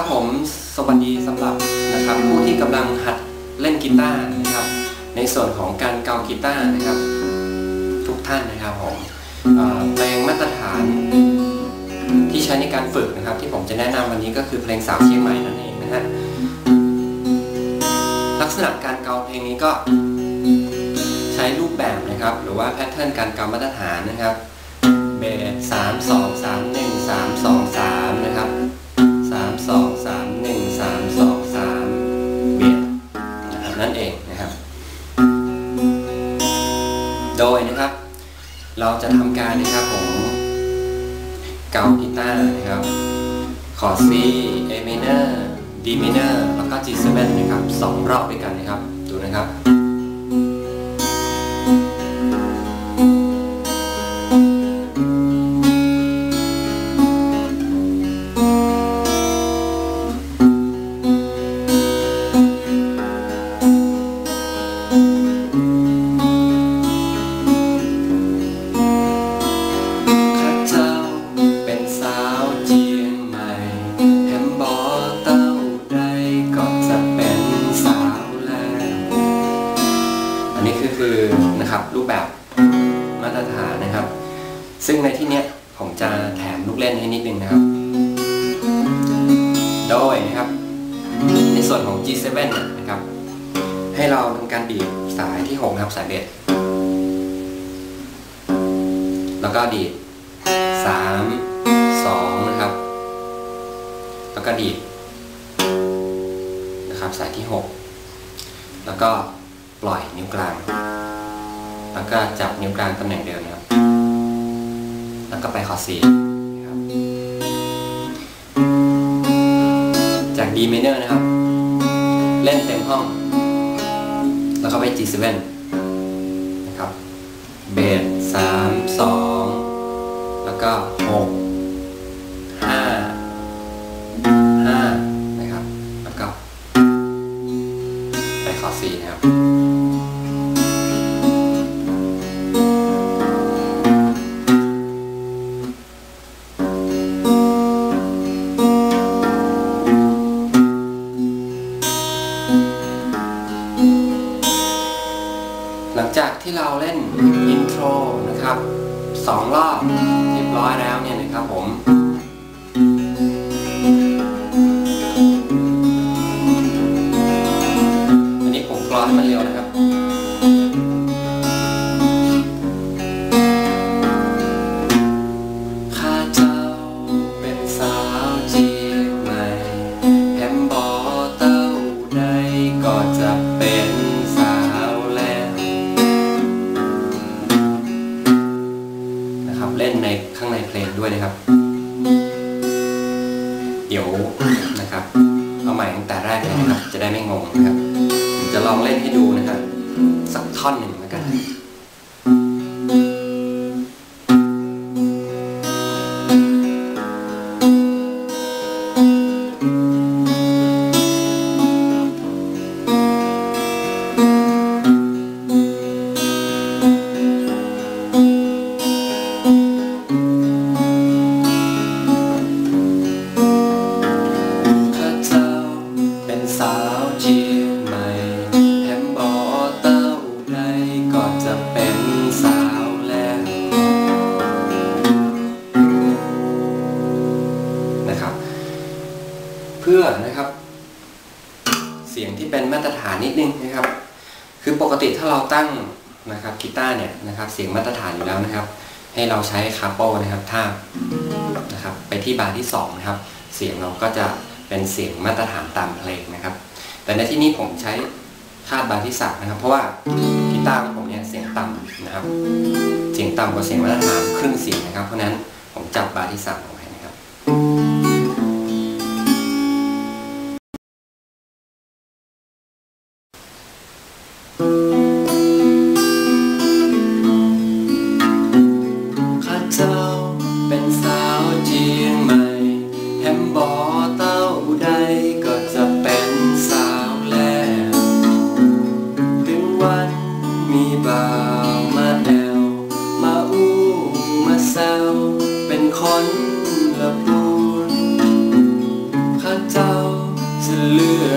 ครับผมสวัสดีสำหรับผู้ที่กำลังหัดเล่นกีตาร์นะครับในส่วนของการเกากีตาร์นะครับทุกท่านนะครับผมเพลงมาตรฐานที่ใช้ในการฝึกนะครับที่ผมจะแนะนำวันนี้ก็คือเพลงสาวเชียงใหม่นั่นเองนะฮะลักษณะการเกาเพลงนี้ก็ใช้รูปแบบนะครับหรือว่าแพทเทิร์นการเกามาตรฐานนะครับเบส3-2-3-1-3-2-3นะครับ3-2-3-1-3-2-3เบสนะครับนั่นเองนะครับโดยนะครับเราจะทำการนะครับผมเกากีตาร์นะครับคอร์ด C A minor D minor แล้วก็ G7 นะครับ2 รอบด้วยกันนะครับดูนะครับคือนะครับรูปแบบมาตรฐานนะครับซึ่งในที่นี้ผมจะแถมลูกเล่นให้นิดนึงนะครับโดยนะครับในส่วนของ G7 นะครับให้เราทำการดีดสายที่6นะครับสายเบสแล้วก็ดีด3-2นะครับแล้วก็ดีดนะครับสายที่6แล้วก็ปล่อยนิ้วกลางแล้วก็จับนิ้วกลางตำแหน่งเดิมนะครับแล้วก็ไปคอร์ด C นะครับจาก D minor นะครับเล่นเต็มห้องแล้วก็ไป G7 นะครับเบส3-2แล้วก็6-5-5นะครับแล้วก็ไปคอร์ด C นะครับหลังจากที่เราเล่นอินโทรนะครับ2 รอบเรียบร้อยแล้วเนี่ยนะครับผมอันนี้ผมกลอนให้มันเร็วนะครับข้าเจ้าเป็นสาวเชียงใหม่แฮมบอเต้าใดก็จะเป็นเล่นในข้างในเพลงด้วยนะครับเดี๋ยวนะครับเอาใหม่ตั้งแต่แรกเลยนะครับจะได้ไม่งงนะครับผมจะลองเล่นให้ดูนะครับสักท่อนหนึ่งแล้วกันสาวเชียงใหม่แฮมบอเต้าใดก็จะเป็นสาวแล้วนะครับเพื่อนะครับเสียงที่เป็นมาตรฐานนิดนึงนะครับคือปกติถ้าเราตั้งนะครับกีตาร์เนี่ยนะครับเสียงมาตรฐานอยู่แล้วนะครับให้เราใช้คาโปนะครับทาบนะครับไปที่บาร์ที่2นะครับเสียงเราก็จะเป็นเสียงมาตรฐานตามเพลงนะครับแต่ในที่นี้ผมใช้คาดบาร์ที่3นะครับเพราะว่ากีตาร์ของผมเนี่ยเสียงต่ำนะครับเสียงต่ำกว่าเสียงมาตรฐานครึ่งเสียงนะครับเพราะนั้นผมจับบาร์ที่3ลงไปนะครับข้าเจ้าเป็นสาวเชียงใหม่แฮมบอเต้าใดก็จะเป็นสาวแล้วถึงวันมีบ่าวมาแอวมาอู้มาแซวเป็นคนละปูนข้าเจ้า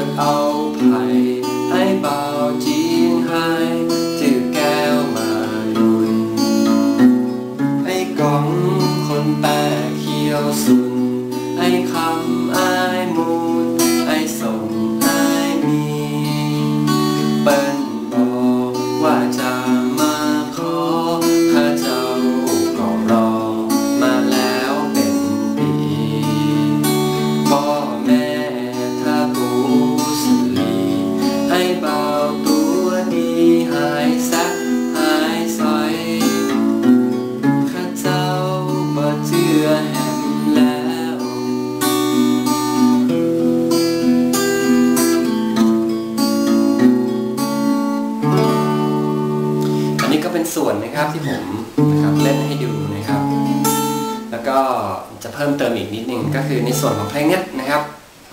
อกเอาไผ่ให้เบาจีนให้ถือแก้วมาลุยไอ้กองคนแปะเขียวสุนไอ้คำไอ้มูนไอ้ส่งไอ้มีเปิ้นบอกว่าจะมาขอข้าเจ้าก็รอมาแล้วเป็นปีพ่อแม่ถ้าปูสลีไอ้เบาตัวดีหายสักหายใสข้าเจ้าบ่เชื่อแหมแล้วอันนี้ก็เป็นส่วนนะครับที่ผมนะครับเล่นให้ดูนะครับ แล้วก็จะเพิ่มเติมอีกนิดนึงก็คือในส่วนของเพลงนี้นะครับ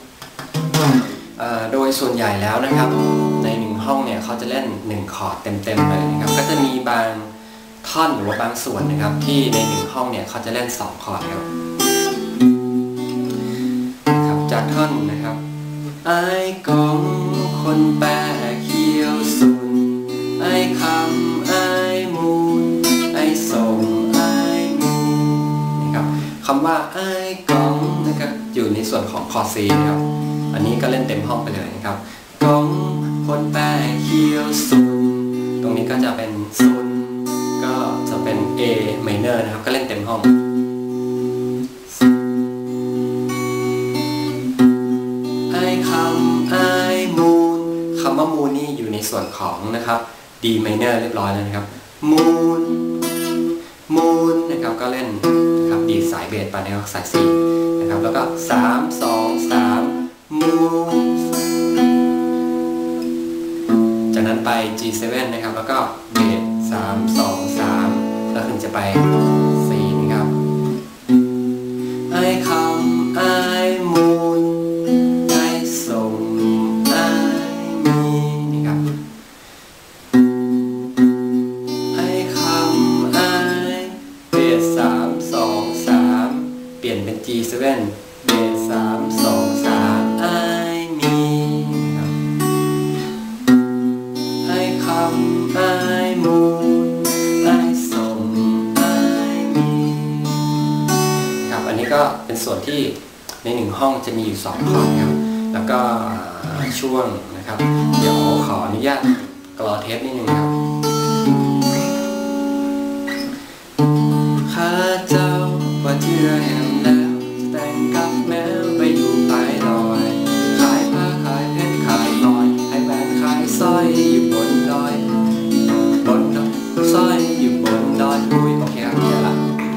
โดยส่วนใหญ่แล้วนะครับใน1ห้องเนี่ยเขาจะเล่น1คอร์ดเต็มๆเลยนะครับก็จะมีบางท่อนหรือว่าบางส่วนนะครับที่ใน1ห้องเนี่ยเขาจะเล่น2คอร์ดครับจากท่อนนะครับไอ้กองคนแปะเขียวสุนไอ้คำไอ้มูนไอ้ส่งไอ้มีนะครับคำว่าไอ้กองนะครับอยู่ในส่วนของคอร์ด C นะครับอันนี้ก็เล่นเต็มห้องไปเลยนะครับกองคนแปะเขียวสุนตรงนี้ก็จะเป็นสุนก็จะเป็น A minor นะครับก็เล่นเต็มห้องไอ้คำไอ้มูนคำว่ามูนนี่อยู่ในส่วนของนะครับ D minor เรียบร้อยแล้วนะครับมูนมูนนะครับก็เล่นนะครับดีสายเบสไปนะครับสาย C นะครับแล้วก็3 2 3มูนจากนั้นไป G7 นะครับแล้วก็เบส3 2 3แล้วถึงจะไป C นะครับไอ้คำไอ้มูนไอ้ส่งไอ้มีนะครับไอ้คำไอ้เบส3 2 3เปลี่ยนเป็น G7 เบส3 2 3ไอ้มีนะครับไอ้คำไอ้มูนไอ้ส่งไอ้มีครับอันนี้ก็เป็นส่วนที่ใน1ห้องจะมีอยู่2คอร์ดครับแล้วก็ช่วงนะครับเดี๋ยวขออนุญาตกรอเทปนิดนึงครับข้าเจ้าว่าเชื่อแหมแล้วแต่งกับแมวไปอยู่ปลายดอยขายผ้าขายเพชรขายพลอยให้แหวนขายสร้อยอยู่บนดอยบนดอยสร้อยอยู่บนดอยอุ้ยโอเคครับเดี๋ยวละ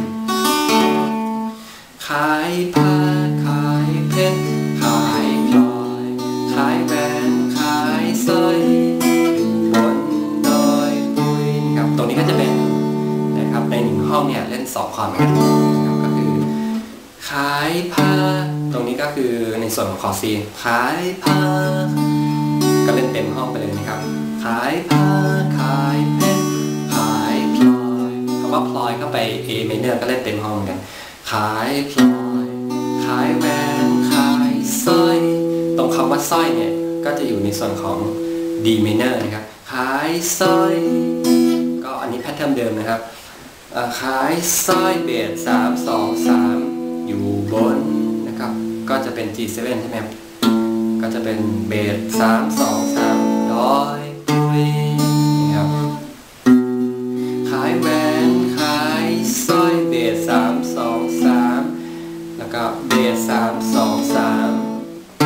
ขายผ้าขายเพชรขายพลอยขายแหวนขายสร้อยอยู่บนดอยอุ้ยครับตรงนี้ก็จะเป็นนะครับใน1ห้องเนี่ยเล่น2คอร์ดนะครับก็คือขายผ้าตรงนี้ก็คือในส่วนของคอร์ด C ขายผ้าก็เล่นเต็มห้องไปเลยนะครับขายผ้าขายเพชรขายพลอยคำว่าพลอยเข้าไป A minor ก็เล่นเต็มห้องเหมือนกันขายพลอยขายแหวนขายสร้อยตรงคำว่าสร้อยเนี่ยก็จะอยู่ในส่วนของ D minor นะครับขายสร้อยก็อันนี้แพทเทิร์นเดิมนะครับขายสร้อยเบส3 2 3อยู่บนนะครับก็จะเป็น G7 ใช่ไหมครับก็จะเป็นเบส3 2 3ดอยปุยนะครับขายแหวนขายสร้อยเบส3 2 3แล้วก็เบส3 2 3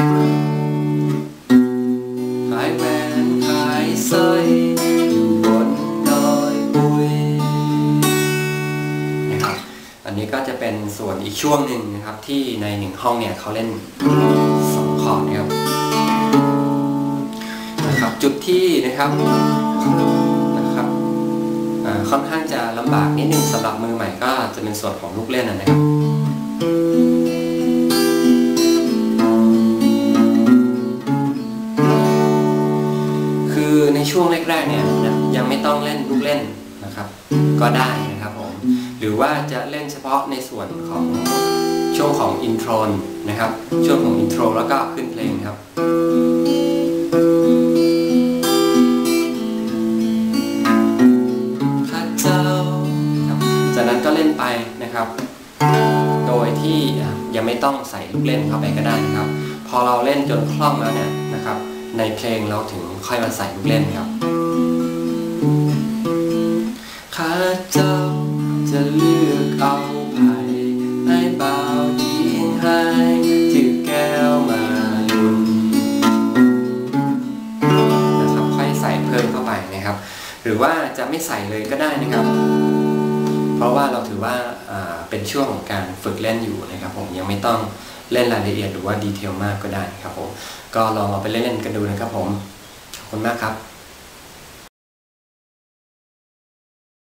ขายแหวนขายสร้อยอยู่บนดอยปุยนะครับอันนี้ก็จะเป็นส่วนอีกช่วงหนึ่งนะครับที่ใน1ห้องเนี่ยเขาเล่น2คอร์ดนะครับจุดที่นะครับค่อนข้างจะลำบากนิดนึงสำหรับมือใหม่ก็จะเป็นส่วนของลูกเล่นนะครับคือในช่วงแรกๆเนี่ยยังไม่ต้องเล่นลูกเล่นนะครับก็ได้นะครับผมหรือว่าจะเล่นเฉพาะในส่วนของช่วงของอินโทรนะครับช่วงของอินโทรแล้วก็ขึ้นเพลงครับต้องใส่ลูกเล่นเข้าไปก็ได้นะครับพอเราเล่นจนคล่องแล้วเนี่ยนะครับในเพลงเราถึงค่อยมาใส่ลูกเล่นครับข้าเจ้าจะเลือกเอาไผ่ให้เบาทิ้งให้ถือแก้วมาลุนนะครับค่อยใส่เพิ่มเข้าไปนะครับหรือว่าจะไม่ใส่เลยก็ได้นะครับเพราะว่าเราถือว่าเป็นช่วงของการฝึกเล่นอยู่นะครับผมยังไม่ต้องเล่นรายละเอียดหรือว่าดีเทลมากก็ได้ครับผมก็ลองเอาไปเล่นๆกันดูนะครับผมขอบคุณมากครับ